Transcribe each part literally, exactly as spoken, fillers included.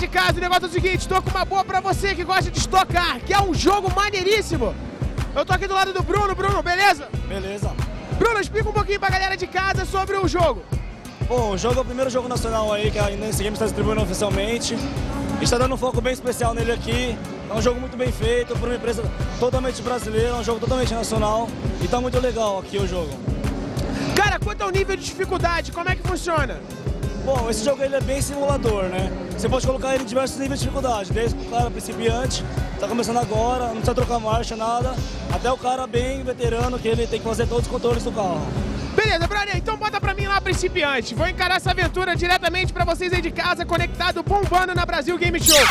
casa, o negócio é o seguinte, tô com uma boa pra você que gosta de Stock Car, que é um jogo maneiríssimo. Eu tô aqui do lado do Bruno. Bruno, beleza? Beleza. Bruno, explica um pouquinho pra galera de casa sobre o jogo. Bom, o jogo é o primeiro jogo nacional aí que a Nance Games está distribuindo oficialmente. A gente está dando um foco bem especial nele aqui. É um jogo muito bem feito, por uma empresa totalmente brasileira, é um jogo totalmente nacional. E tá muito legal aqui o jogo. Cara, quanto ao nível de dificuldade, como é que funciona? Bom, esse jogo ele é bem simulador, né? Você pode colocar ele em diversos níveis de dificuldade, desde o cara principiante, tá começando agora, não precisa trocar marcha, nada, até o cara bem veterano, que ele tem que fazer todos os controles do carro. Beleza, brother, então bota pra mim lá principiante. Vou encarar essa aventura diretamente pra vocês aí de casa, conectado, bombando na Brasil Game Show.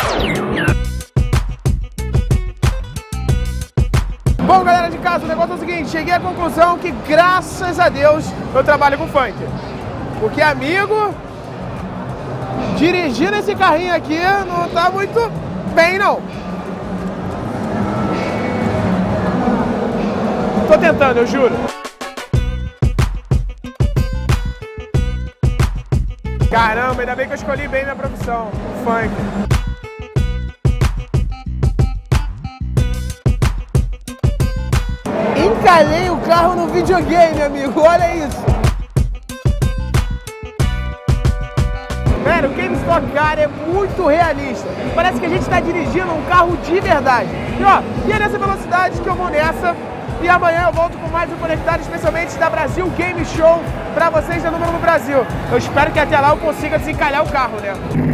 Bom, galera de casa, o negócio é o seguinte, cheguei à conclusão que, graças a Deus, eu trabalho com funk. Porque, amigo, dirigindo esse carrinho aqui não tá muito bem, não. Tô tentando, eu juro. Caramba, ainda bem que eu escolhi bem minha profissão, o funk. Encalhei o carro no videogame, amigo, olha isso. Velho, o Game Stock Car é muito realista. Parece que a gente está dirigindo um carro de verdade. E ó, e é nessa velocidade que eu vou nessa. E amanhã eu volto com mais um Conectado, especialmente da Brasil Game Show, pra vocês da Número no Brasil. Eu espero que até lá eu consiga desencalhar o carro, né?